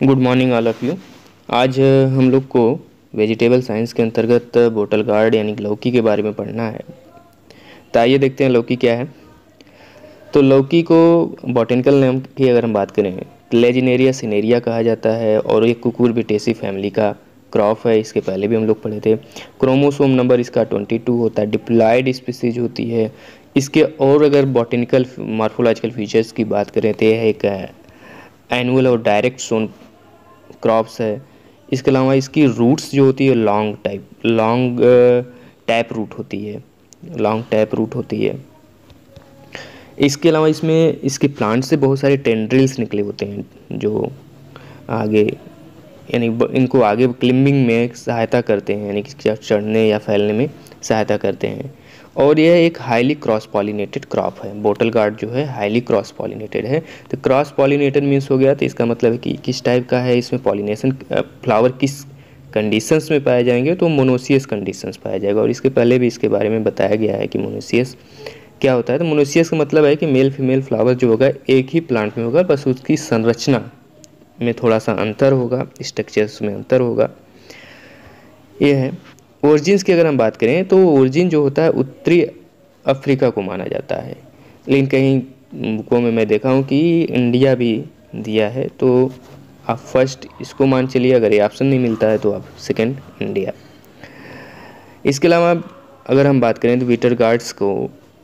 Good morning all of you. आज हम लोग को वेजिटेबल साइंस के अंतर्गत बोटल गार्ड यानी कि लौकी के बारे में पढ़ना है। तो आइए देखते हैं लौकी क्या है। तो लौकी को बॉटेनिकल नेम की अगर हम बात करें तो लेजिनेरिया सिनेरिया कहा जाता है और एक कुकुरबिटेसी फैमिली का क्रॉप है। इसके पहले भी हम लोग पढ़े थे। क्रोमोसोम नंबर इसका 22 होता है। डिप्लॉयड स्पीसीज होती है इसके। और अगर बॉटेनिकल मॉर्फोलॉजिकल फीचर्स की बात करें तो यह एक एनुअल और डायरेक्ट सोन क्रॉप्स है। इसके अलावा इसकी रूट्स जो होती है लॉन्ग टैप रूट होती है। इसके अलावा इसमें इसके प्लांट से बहुत सारे टेंड्रिल्स निकले होते हैं जो आगे यानी इनको आगे क्लिम्बिंग में सहायता करते हैं, यानी कि चढ़ने या फैलने में सहायता करते हैं। और यह एक हाईली क्रॉस पॉलिनेटेड क्रॉप है। बोटल गार्ड जो है हाईली क्रॉस पॉलिनेटेड है। तो क्रॉस पॉलिनेटेड मीन्स हो गया, तो इसका मतलब है कि किस टाइप का है, इसमें पॉलिनेशन फ्लावर किस कंडीशंस में पाए जाएंगे, तो मोनोसियस कंडीशंस पाया जाएगा। और इसके पहले भी इसके बारे में बताया गया है कि मोनोसियस क्या होता है। तो मोनोसियस का मतलब है कि मेल फीमेल फ्लावर जो होगा एक ही प्लांट में होगा, बस उसकी संरचना में थोड़ा सा अंतर होगा, स्ट्रक्चर्स में अंतर होगा। ये है। ओरिजिन्स की अगर हम बात करें तो ओरिजिन जो होता है उत्तरी अफ्रीका को माना जाता है, लेकिन कहीं बुकों में मैं देखा हूँ कि इंडिया भी दिया है। तो आप फर्स्ट इसको मान चलिए, अगर ये ऑप्शन नहीं मिलता है तो आप सेकंड इंडिया। इसके अलावा अगर हम बात करें तो बीटर गार्ड्स को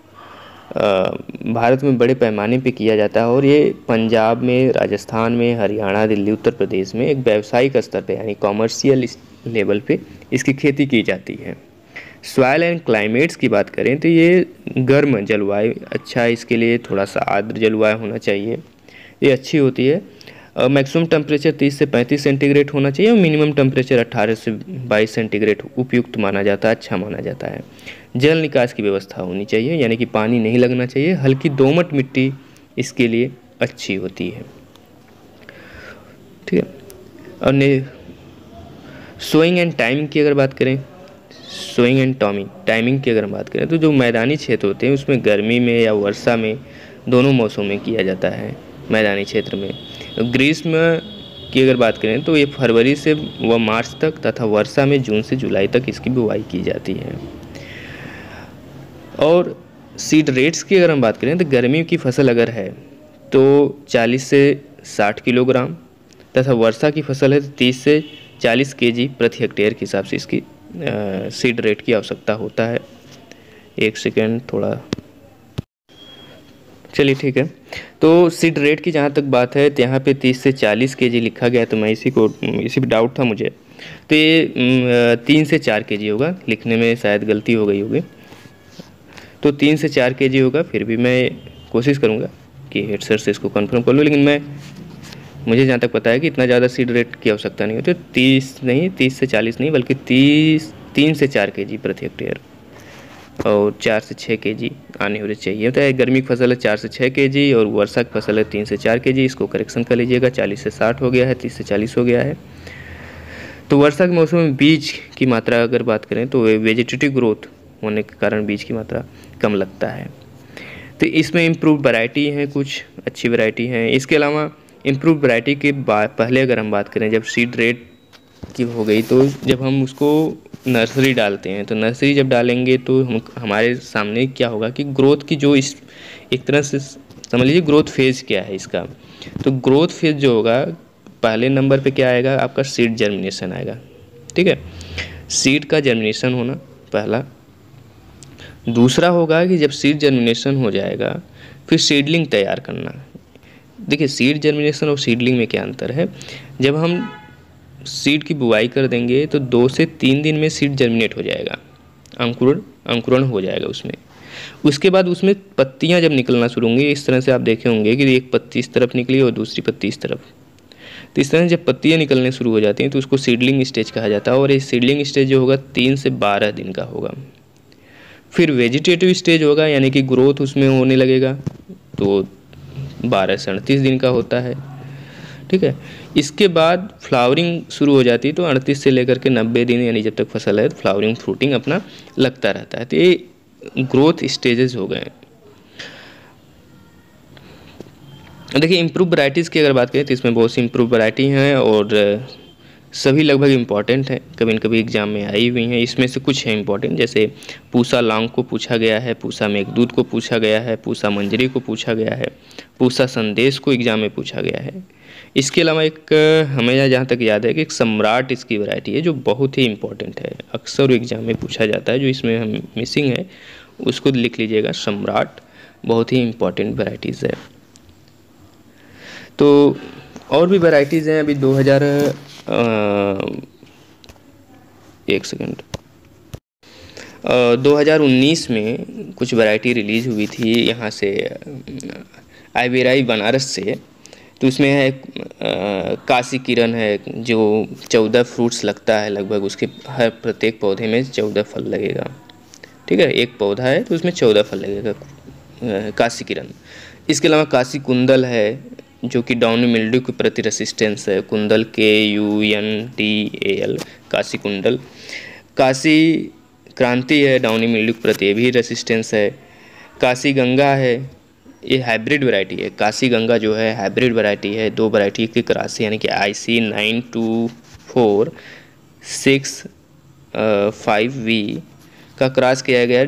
भारत में बड़े पैमाने पे किया जाता है और ये पंजाब में, राजस्थान में, हरियाणा, दिल्ली, उत्तर प्रदेश में एक व्यावसायिक स्तर पे यानी कॉमर्शियल लेवल पे इसकी खेती की जाती है। सॉइल एंड क्लाइमेट्स की बात करें तो ये गर्म जलवायु अच्छा है इसके लिए, थोड़ा सा आर्द्र जलवायु होना चाहिए, ये अच्छी होती है। मैक्सिमम टेम्परेचर 30 से 35 सेंटीग्रेड होना चाहिए और मिनिमम टेम्परेचर 18 से 22 सेंटीग्रेड उपयुक्त माना जाता है, अच्छा माना जाता है। जल निकास की व्यवस्था होनी चाहिए, यानी कि पानी नहीं लगना चाहिए। हल्की दोमट मिट्टी इसके लिए अच्छी होती है, ठीक है। और सोइंग एंड टाइमिंग की अगर बात करें, टाइमिंग की अगर हम बात करें तो जो मैदानी क्षेत्र होते हैं उसमें गर्मी में या वर्षा में, दोनों मौसमों में किया जाता है मैदानी क्षेत्र में। ग्रीष्म की अगर बात करें तो ये फरवरी से व मार्च तक तथा वर्षा में जून से जुलाई तक इसकी बुवाई की जाती है। और सीड रेट्स की अगर हम बात करें तो गर्मी की फसल अगर है तो 40 से 60 किलोग्राम तथा वर्षा की फसल है तो 30 से 40 केजी प्रति हेक्टेयर के हिसाब से इसकी सीड रेट की आवश्यकता होता है। एक सेकेंड, थोड़ा चलिए ठीक है। तो सीड रेट की जहाँ तक बात है तो यहाँ पे 30 से 40 केजी लिखा गया, तो मैं इसी पे डाउट था मुझे, तो ये 3 से 4 केजी होगा, लिखने में शायद गलती हो गई होगी। तो 3 से 4 केजी होगा। फिर भी मैं कोशिश करूँगा कि हेड सर से इसको कंफर्म कर लूँ, लेकिन मुझे जहाँ तक पता है कि इतना ज़्यादा सीड रेट की आवश्यकता नहीं होती। 30 से 40 नहीं, बल्कि 3 से 4 केजी प्रति हेक्टेयर और 4 से 6 केजी आने होने चाहिए। तो गर्मी की फसल है 4 से 6 केजी और वर्षा की फसल है 3 से 4 केजी। इसको करेक्शन कर लीजिएगा, 40 से 60 हो गया है, 30 से 40 हो गया है। तो वर्षा के मौसम में बीज की मात्रा अगर बात करें तो वेजिटेटिव ग्रोथ होने के कारण बीज की मात्रा कम लगता है। तो इसमें इम्प्रूव वैरायटी हैं, कुछ अच्छी वैरायटी हैं। इसके अलावा इम्प्रूव वैरायटी के पहले अगर हम बात करें, जब सीड रेट की हो गई तो जब हम उसको नर्सरी डालते हैं, तो नर्सरी जब डालेंगे तो हमारे सामने क्या होगा कि ग्रोथ की जो इस एक तरह से समझ लीजिए ग्रोथ फेज़ क्या है इसका। तो ग्रोथ फेज़ जो होगा पहले नंबर पे क्या आएगा, आपका सीड जर्मिनेशन आएगा, ठीक है। सीड का जर्मिनेशन होना पहला। दूसरा होगा कि जब सीड जर्मिनेशन हो जाएगा फिर सीडलिंग तैयार करना। देखिए सीड जर्मिनेशन और सीडलिंग में क्या अंतर है। जब हम सीड की बुआई कर देंगे तो 2 से 3 दिन में सीड जर्मिनेट हो जाएगा, अंकुरण हो जाएगा उसमें। उसके बाद उसमें पत्तियां जब निकलना शुरू होंगी, इस तरह से आप देखे होंगे कि एक पत्ती इस तरफ निकली और दूसरी पत्ती इस तरफ। तो इस तरह से जब पत्तियां निकलने शुरू हो जाती हैं तो उसको सीडलिंग स्टेज कहा जाता है। और ये सीडलिंग स्टेज जो होगा 3 से 12 दिन का होगा। फिर वेजिटेटिव स्टेज होगा, यानी कि ग्रोथ उसमें होने लगेगा, तो 12 से 38 दिन का होता है, ठीक है। इसके बाद फ्लावरिंग शुरू हो जाती है, तो 38 से लेकर के 90 दिन यानी जब तक फसल है फ्लावरिंग फ्रूटिंग अपना लगता रहता है। तो ये ग्रोथ स्टेजेस हो गए। देखिए इम्प्रूव वैराइटीज़ की अगर बात करें तो इसमें बहुत सी इम्प्रूव वैराइटी हैं और सभी लगभग इम्पॉर्टेंट हैं, कभी न कभी एग्जाम में आई हुई हैं। इसमें से कुछ हैं इम्पॉर्टेंट, जैसे पूसा लॉन्ग को पूछा गया है, पूसा मेघदूत को पूछा गया है, पूसा मंजरी को पूछा गया है, पूसा संदेश को एग्जाम में पूछा गया है। इसके अलावा एक हमें जहाँ तक याद है कि एक सम्राट इसकी वैरायटी है जो बहुत ही इम्पॉर्टेंट है, अक्सर एग्जाम में पूछा जाता है, जो इसमें हम मिसिंग है उसको लिख लीजिएगा। सम्राट बहुत ही इम्पॉर्टेंट वैराइटीज़ है। तो और भी वैराइटीज़ हैं। अभी 2019 में कुछ वैरायटी रिलीज़ हुई थी यहाँ से, आइवेराई बनारस से। तो उसमें है काशी किरण है जो 14 फ्रूट्स लगता है लगभग, उसके हर प्रत्येक पौधे में 14 फल लगेगा। ठीक है, एक पौधा है तो उसमें 14 फल लगेगा, काशी किरण। इसके अलावा काशी कुंदल है जो कि डाउनी मिल्ड्यू के प्रति रेसिस्टेंस है, कुंदल KUNDAL, काशी कुंडल। काशी क्रांति है डाउनी मिल्ड्यू के प्रति, ये भी रेसिस्टेंस है। काशी गंगा है, ये हाइब्रिड वैरायटी है। काशी गंगा जो है हाइब्रिड वैरायटी है, दो वैरायटी की क्रॉस यानी कि IC9246-5V का क्रॉस किया गया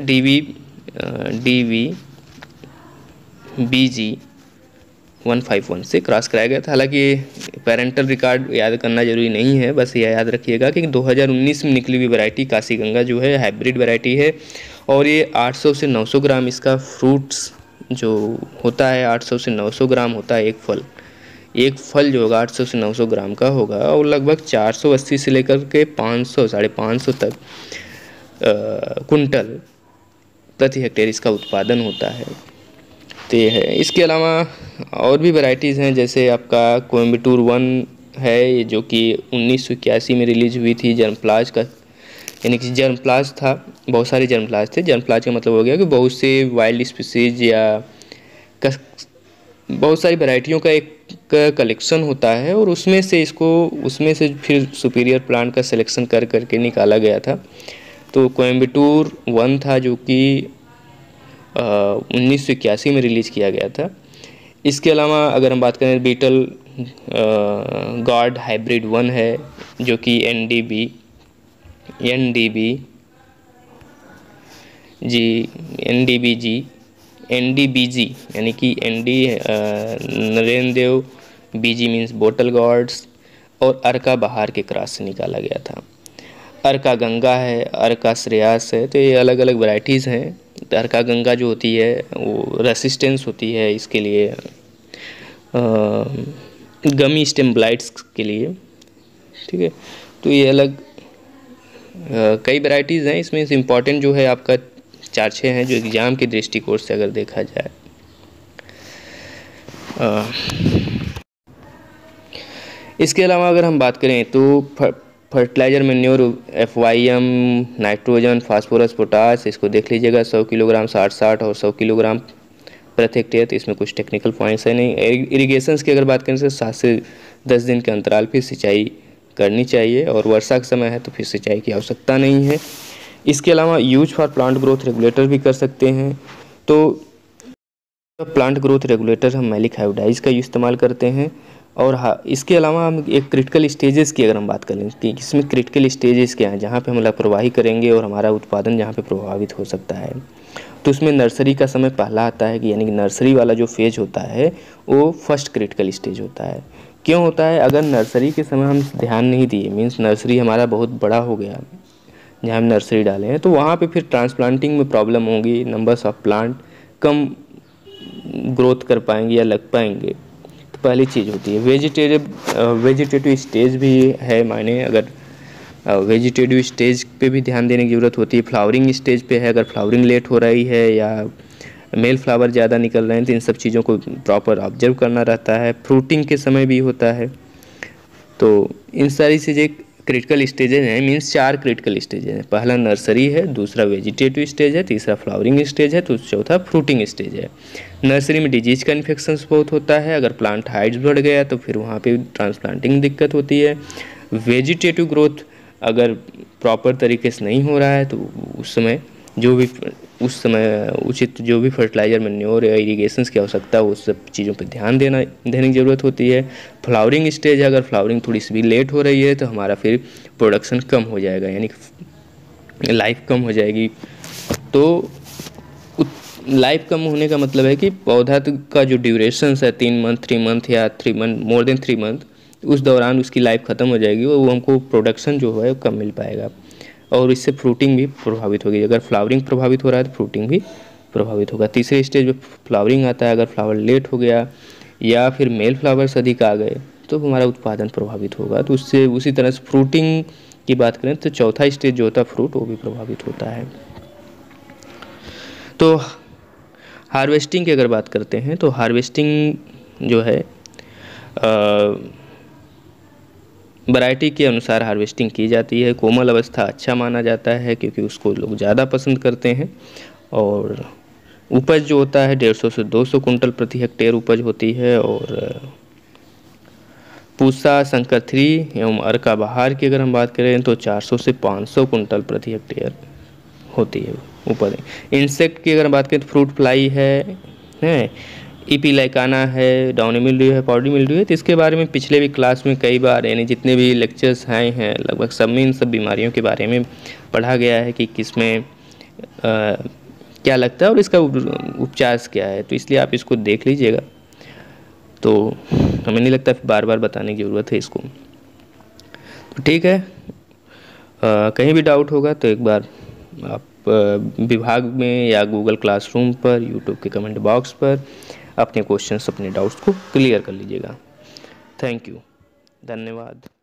DVBG 151 से क्रॉस कराया गया था। हालांकि पेरेंटल रिकॉर्ड याद करना जरूरी नहीं है, बस यह याद रखिएगा कि 2019 में निकली हुई वैरायटी काशी गंगा जो है हाइब्रिड वैरायटी है और ये 800 से 900 ग्राम इसका फ्रूट्स जो होता है 800 से 900 ग्राम होता है। एक फल जो होगा 800 से 900 ग्राम का होगा और लगभग 480 से लेकर के 500 550 तक कुंटल प्रति हेक्टेयर इसका उत्पादन होता है। तो ये है। इसके अलावा और भी वैरायटीज़ हैं, जैसे आपका कोयम्बटूर 1 है जो कि 1981 में रिलीज हुई थी। जर्मप्लाज का यानी कि जर्मप्लाज था, बहुत सारे जर्मप्लाज थे। जर्मप्लाज का मतलब हो गया कि बहुत से वाइल्ड स्पीसीज या बहुत सारी वैरायटियों का एक कलेक्शन होता है और उसमें से फिर सुपीरियर प्लांट का सिलेक्शन कर करके निकाला गया था। तो कोयम्बटूर 1 था जो कि 1981 में रिलीज़ किया गया था। इसके अलावा अगर हम बात करें बीटल गार्ड हाइब्रिड 1 है जो कि NDBG यानी कि Narendra Dev BG means bottle gourds और अर्का बहार के क्रॉस से निकाला गया था। अर्का गंगा है, अर्का श्रेयास है। तो ये अलग अलग वैरायटीज़ हैं। तो अर्का गंगा जो होती है वो रेसिस्टेंस होती है इसके लिए गमी स्टेम ब्लाइट्स के लिए। ठीक है, तो ये अलग कई वैरायटीज़ हैं। इसमें से इम्पॉर्टेंट जो है आपका 4-6 हैं जो एग्ज़ाम के दृष्टिकोण से अगर देखा जाए। इसके अलावा अगर हम बात करें तो fertiliser manure FYM, nitrogen, phosphorus, potash, इसको देख लीजिएगा 100 किलोग्राम 60-60 और 100 किलोग्राम प्रति हेक्टेयर। तो इसमें कुछ टेक्निकल पॉइंट्स है नहीं। इरिगेशंस की अगर बात करें तो 7 से 10 दिन के अंतराल पर सिंचाई करनी चाहिए और वर्षा का समय है तो फिर सिंचाई की आवश्यकता नहीं है। इसके अलावा use for plant growth regulator भी कर सकते हैं। तो प्लांट ग्रोथ रेगुलेटर हम मैलिक हाइब्रिडाइज का इस्तेमाल करते हैं। और हाँ, इसके अलावा हम एक क्रिटिकल स्टेजेस की अगर हम बात करें कि इसमें क्रिटिकल स्टेजेस क्या हैं जहाँ पे हम लापरवाही करेंगे और हमारा उत्पादन जहाँ पे प्रभावित हो सकता है। तो उसमें नर्सरी का समय पहला आता है कि यानी कि नर्सरी वाला जो फेज होता है वो फर्स्ट क्रिटिकल स्टेज होता है। क्यों होता है? अगर नर्सरी के समय हम ध्यान नहीं दिए, मीन्स नर्सरी हमारा बहुत बड़ा हो गया जहाँ हम नर्सरी डाले हैं, तो वहाँ पे फिर ट्रांसप्लांटिंग में प्रॉब्लम होगी, नंबर्स ऑफ प्लांट कम ग्रोथ कर पाएंगे या लग पाएंगे। तो पहली चीज़ होती है वेजिटेटिव स्टेज भी है मायने। अगर वेजिटेटिव स्टेज पे भी ध्यान देने की ज़रूरत होती है। फ्लावरिंग स्टेज पे है, अगर फ्लावरिंग लेट हो रही है या मेल फ्लावर ज़्यादा निकल रहे हैं तो इन सब चीज़ों को प्रॉपर ऑब्जर्व करना रहता है। फ्रूटिंग के समय भी होता है। तो इन सारी चीज़ें क्रिटिकल स्टेजेज हैं, मीन्स 4 क्रिटिकल स्टेजेज हैं। पहला नर्सरी है, दूसरा वेजिटेटिव स्टेज है, तीसरा फ्लावरिंग स्टेज है, तो चौथा फ्रूटिंग स्टेज है। नर्सरी में डिजीज का इन्फेक्शन बहुत होता है। अगर प्लांट हाइट्स बढ़ गया तो फिर वहाँ पे ट्रांसप्लांटिंग दिक्कत होती है। वेजिटेटिव ग्रोथ अगर प्रॉपर तरीके से नहीं हो रहा है तो उस समय जो भी उस समय उचित जो भी फर्टिलाइज़र, मैन्योर या इरिगेशंस की आवश्यकता है, उस सब चीज़ों पे ध्यान देने की ज़रूरत होती है। फ्लावरिंग स्टेज है, अगर फ्लावरिंग थोड़ी सी भी लेट हो रही है तो हमारा फिर प्रोडक्शन कम हो जाएगा, यानी लाइफ कम हो जाएगी। तो लाइफ कम होने का मतलब है कि पौधा का जो ड्यूरेशन है 3 मंथ, 3 मंथ या 3 मंथ, मोर देन 3 मंथ, उस दौरान उसकी लाइफ ख़त्म हो जाएगी और वो हमको प्रोडक्शन जो है कम मिल पाएगा और इससे फ्रूटिंग भी प्रभावित होगी। अगर फ्लावरिंग प्रभावित हो रहा है तो फ्रूटिंग भी प्रभावित होगा। तीसरे स्टेज में फ्लावरिंग आता है, अगर फ्लावर लेट हो गया या फिर मेल फ्लावर्स अधिक आ गए तो हमारा उत्पादन प्रभावित होगा। तो उससे उसी तरह से फ्रूटिंग की बात करें तो चौथा स्टेज जो होता है फ्रूट, वो भी प्रभावित होता है। तो हार्वेस्टिंग की अगर बात करते हैं तो हार्वेस्टिंग जो है वैरायटी के अनुसार हार्वेस्टिंग की जाती है। कोमल अवस्था अच्छा माना जाता है क्योंकि उसको लोग ज़्यादा पसंद करते हैं और उपज जो होता है 150 से 200 कुंटल प्रति हेक्टेयर उपज होती है। और पूसा, संकर 3 एवं अर्का बहार की अगर हम बात करें तो 400 से 500 कुंटल प्रति हेक्टेयर होती है उपज। इंसेक्ट की अगर बात करें तो फ्रूट फ्लाई है इपीलाइकाना है, डाउनी मिल्ड्यू है, पाउडरी मिल्ड्यू है। तो इसके बारे में पिछले भी क्लास में कई बार, यानी जितने भी लेक्चर्स आए हैं लगभग सब में इन सब बीमारियों के बारे में पढ़ा गया है कि किसमें क्या लगता है और इसका उपचार क्या है। तो इसलिए आप इसको देख लीजिएगा, तो हमें नहीं लगता बार बार बताने की ज़रूरत है इसको। तो ठीक है, कहीं भी डाउट होगा तो एक बार आप विभाग में या गूगल क्लासरूम पर, यूट्यूब के कमेंट बॉक्स पर अपने क्वेश्चंस, अपने डाउट्स को क्लियर कर लीजिएगा। थैंक यू, धन्यवाद।